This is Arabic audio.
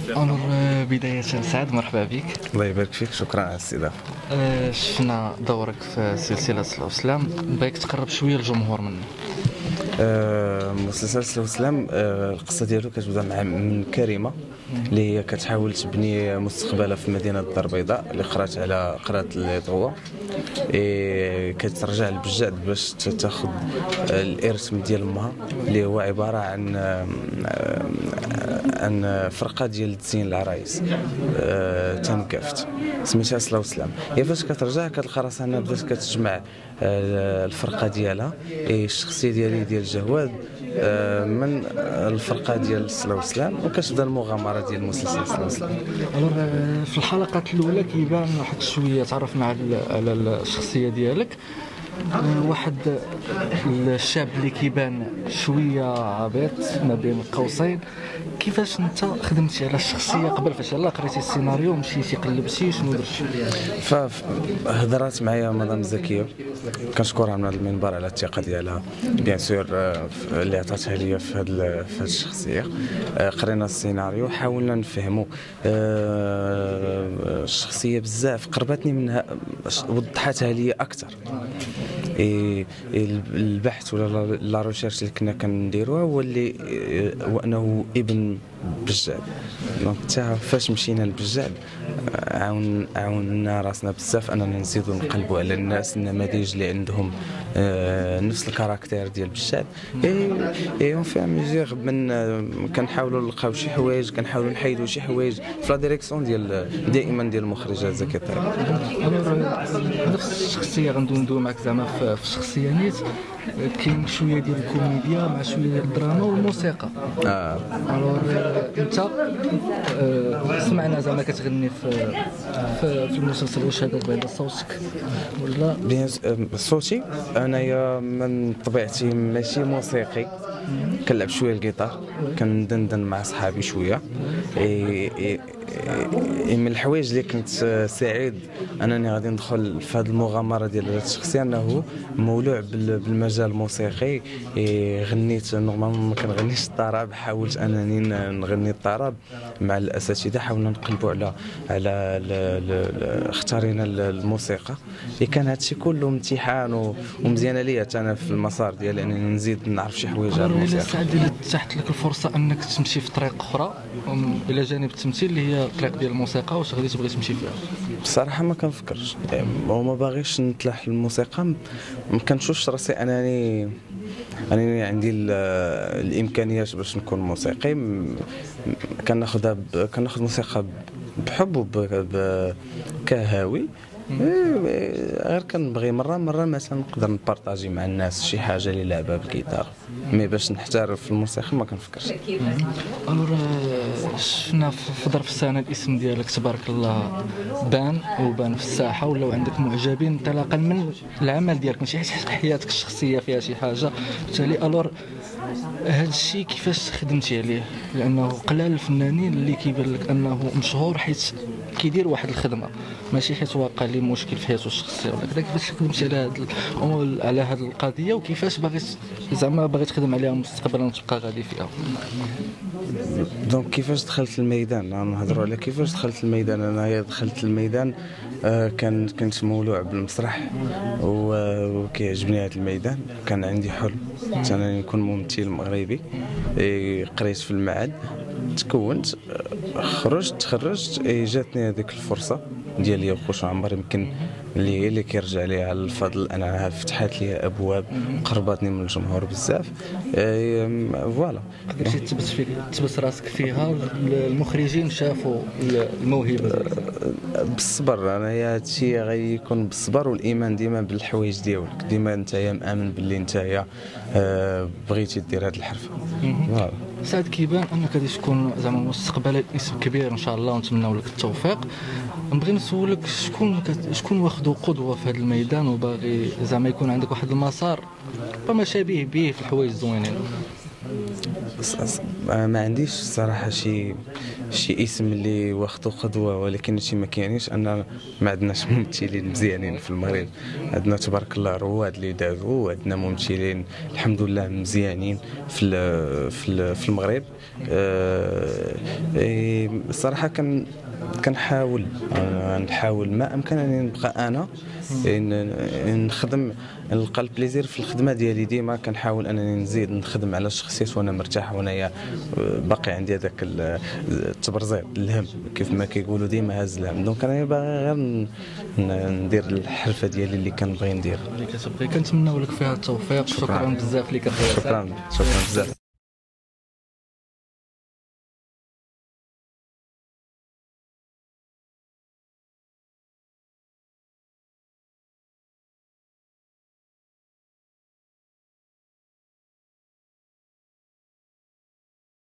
أنور، بداية سعد، مرحبا بك. الله يبارك فيك، شكرا على الاستضافة. شفنا دورك في سلسلة الأفلام، بغيك تقرب شوية الجمهور منه. مسلسل سلسلة الأفلام، القصة ديالو كتبدا مع من كريمة اللي هي كتحاول تبني مستقبلها في مدينة الدار البيضاء اللي قرات لي كترجع لبجاد باش تاخذ الإرث ديال امها اللي هو عبارة عن فرقة ديال تزيين العرايس تنكافت سميتها سلا وسلام. هي فاش كترجع كتلقى راسها بدات كتجمع الفرقة ديالها. الشخصية ديال جواد من الفرقه ديال سلا وسلام، وكتبدا المغامره ديال المسلسل سلا وسلام. في الحلقات الاولى كيبان واحد شويه تعرفنا على الشخصيه ديالك، واحد الشاب اللي كيبان شويه عبيط ما بين قوسين. كيفاش انت خدمتي على الشخصيه قبل فاش يلاه قريتي السيناريو مشيتي قلبتي شنو درتي؟ فهضرات معايا مدام زكيه، كنشكرها من هذا المنبر على الثقه ديالها بيان سور اللي عطاتها ليا في هذه الشخصيه. قرينا السيناريو، حاولنا نفهموا الشخصيه بزاف، قربتني منها، وضحتها لي اكثر. البحث ولا لا ريشيرش اللي كنا كنديروها هو انه ابن بجاد. دونك حتى فاش مشينا لبجاد عاوننا راسنا بزاف اننا نزيدوا نقلبوا على الناس النماذج اللي عندهم نفس الكاركتير ديال بجاد. اون في ميزير من كنحاولوا نلقاو شي حوايج، كنحاولوا نحيدوا شي حوايج في لا ديريكسيون دائما ديال المخرجه زكي طيب. نفس الشخصيه غندوي معك زعما في الشخصيه نيت كاين شويه ديال الكوميديا مع شويه ديال الدراما والموسيقى. انت سمعنا زعما كتغني في المسلسل، واش هذاك بعدا صوتك ولا؟ بيان صوتي انايا من طبيعتي ماشي موسيقي، كنلعب شويه الجيتار، كندندن مع صحابي شويه. من الحوايج اللي كنت سعيد انني غادي ندخل في هذه المغامره ديال هذه الشخصيه انه مولوع بالمجال الموسيقي. غنيت نورمالمون ما كنغنيش الطرب، حاولت انني نغني الطرب مع الاساتذه، حاولنا نقلبوا على اختارينا الموسيقى. كان هادشي كله امتحان ومزيانه ليا حتى انا في المسار ديالي انني نزيد نعرف شي حوايج على الموسيقى. سعد اللي تحت لك الفرصه انك تمشي في طريق اخرى الى جانب التمثيل اللي هي الطريق ديال الموسيقى، واش غادي تبغي تمشي فيها؟ بصراحه ما كنفكرش وما باغيش نتلاح الموسيقى. ما كنشوفش راسي انني عندي الامكانيات باش نكون موسيقي. كناخذ الموسيقى بحب كهاوي. غير كنبغي مره مثلا نقدر نبارطاجي مع الناس شي حاجه اللي لعبها بالجيتار، مي باش نحترف في الموسيقى ما كنفكرش. شفنا في ظرف السنه الاسم ديالك تبارك الله بان في الساحه، ولاو عندك معجبين انطلاقا من العمل ديالك، ماشي حياتك الشخصيه فيها شي حاجه. بالتالي هذا الشيء كيفاش خدمتي عليه؟ لانه قلال الفنانين اللي كيبان لك انه مشهور حيت كيدير واحد الخدمه، ماشي حيت واقع ليه مشكل في حياته الشخصيه ولا كذا. كيفاش خدمتي على هذه القضيه، وكيفاش باغي تخدم عليها مستقبلا وتبقى غادي فيها؟ دونك كيفاش دخلت الميدان؟ نهضروا على كيفاش دخلت الميدان. انا دخلت الميدان كنت مولوع بالمسرح وكيعجبني هذا الميدان. كان عندي حلم انا نكون ممثل مغربي. قريت في المعهد، تكونت، تخرجت، جاتني هذيك الفرصه ديالي خوش عمر، يمكن اللي كيرجع ليها على الفضل. انا فتحت لي ابواب، قربتني من الجمهور بزاف. فوالا مشيت تبس راسك فيها، المخرجين شافوا الموهبه بالصبر. انا هادشي غيكون بالصبر والايمان ديما بالحوايج ديالك، ديما انت مآمن باللي انت بغيتي دير هاد الحرفه. فوالا سعد، كيبان انك غادي تكون زعما مستقبلا اسم كبير ان شاء الله، ونتمناو لك التوفيق. نبغي نسولك شكون واخدو قدوه في هذا الميدان وباغي زعما يكون عندك واحد المسار وما شابه به في الحوايج الزوينين؟ ما عنديش صراحه شي اسم اللي واخدو قدوه، ولكن هادشي ما كاينينش ان ما عندناش ممثلين مزيانين في المغرب. عندنا تبارك الله رواد اللي دازوا، وعندنا ممثلين الحمد لله مزيانين في المغرب. الصراحه كنحاول ما امكنني نبقى انا نخدم، نلقى البليزير في الخدمه ديالي. ديما كنحاول انني نزيد نخدم على الشخصيات وانا مرتاح، وانايا باقي عندي هذاك التبرزيط، الهم كيف ما كيقولوا، ديما هاز الهم. دونك انا باغي غير ندير الحرفه ديالي اللي كنبغي ندير. اللي كتبغي. كنتمناو لك فيها التوفيق. شكرا بزاف لك اخويا. شكرا بزاف.